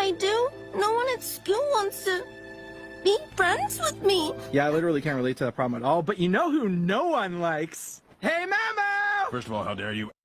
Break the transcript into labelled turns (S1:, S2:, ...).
S1: I do? No one at school wants to be friends with me.
S2: Yeah, I literally can't relate to that problem at all, but you know who no one likes? Hey, Mamo!
S3: First of all, how dare you?